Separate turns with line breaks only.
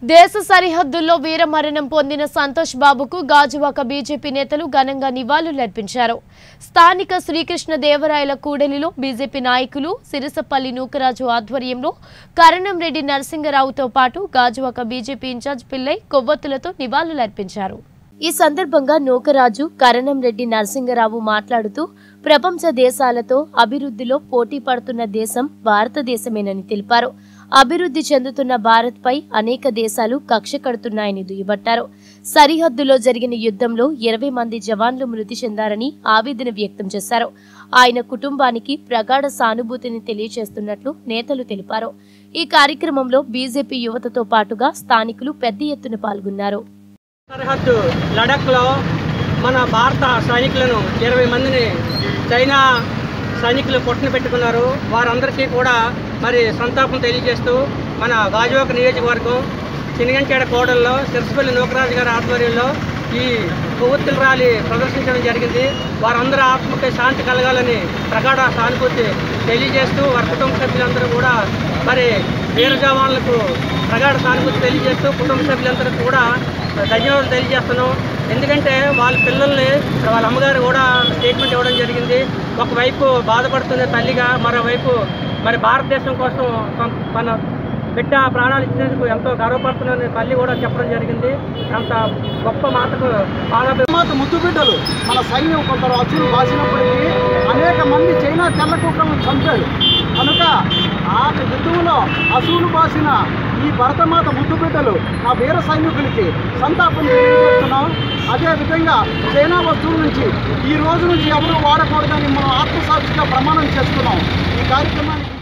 దేశ సరిహద్దుల్లో వీరమరణం పొందిన సంతోష్ బాబుకు గాజువాక బీజేపీ నేతలు ఘనంగా నివాళులర్పించారు. స్థానిక శ్రీకృష్ణదేవరాయల కూడలిలో బీజేపీ నాయకులు సిరిసపల్లి నూకరాజు ఆధ్వర్యంలో కరణంరెడ్డి నరసింగరావుతో పాటు గాజువాక బీజేపీ ఇన్ఛార్జ్ పిల్లై కొవ్వొత్తులతో నివాళులర్పించారు. ఈ సందర్భంగా నూకరాజు కరణంరెడ్డి నరసింగరావు మాట్లాడుతూ ప్రపంచ దేశాలతో అభివృద్ధిలో పోటీ పడుతున్న దేశం భారతదేశమేనని తెలిపారు. అభివృద్ధి చెందుతున్న భారత్పై అనేక దేశాలు కక్ష కడుతున్నాయని దుయ్యబట్టారు. సరిహద్దులో జరిగిన యుద్ధంలో 20 మంది జవాన్లు మృతి చెందారని ఆవేదన వ్యక్తం చేశారు. ఆయన కుటుంబానికి ప్రగాఢ సానుభూతిని తెలియజేస్తున్నట్లు నేతలు తెలిపారు. ఈ కార్యక్రమంలో బీజేపీ యువతతో పాటుగా స్థానికులు పెద్ద ఎత్తున పాల్గొన్నారు.
సరిహద్దు లడఖ్లో మన భారత సైనికులను 20 మందిని చైనా సైనికులు పొట్టున పెట్టుకున్నారు. వారందరికీ కూడా మరి సంతాపం తెలియజేస్తూ మన గాజువాక నియోజకవర్గం చిన్నగంచేడ కోడల్లో సిరిసపల్లి నూకరాజు గారి ఆధ్వర్యంలో ఈ కొవ్వొత్తుల ర్యాలీ ప్రదర్శించడం జరిగింది. వారందరూ ఆత్మకి శాంతి కలగాలని ప్రగాఢ సానుభూతి తెలియజేస్తూ వారి కుటుంబ సభ్యులందరూ కూడా మరి వీర జవాన్లకు ప్రగాఢ సానుభూతి తెలియజేస్తూ కుటుంబ సభ్యులందరికీ కూడా ధన్యవాదాలు తెలియజేస్తున్నాం. ఎందుకంటే వాళ్ళ పిల్లల్ని వాళ్ళ అమ్మగారు కూడా స్టేట్మెంట్ ఇవ్వడం జరిగింది. ఒకవైపు బాధపడుతున్న తల్లిగా, మరోవైపు మరి భారతదేశం కోసం తన బిడ్డ ప్రాణాలు ఇచ్చినందుకు ఎంతో గర్వపడుతున్న తల్లి కూడా చెప్పడం జరిగింది. అంత గొప్ప మాటకు
మాత ముద్దు బిడ్డలు మన సైన్యం కొందరు అచ్చులు బాసినప్పటికీ అనేక మంది చైనా తెల్ల కుక్కలను చంపారు. కనుక ఆ యుద్ధంలో అసూలు బాసిన ఈ భరతమాత ముద్దు బిడ్డలు ఆ వీర సైనికులకి సంతాపం తెలియజేస్తున్నాం. అదేవిధంగా చైనా వస్తువుల నుంచి ఈ రోజు నుంచి ఎవరూ వాడకూడదని మనం ఆత్మసాక్షిగా ప్రమాణం చేస్తున్నాం. ఈ కార్యక్రమానికి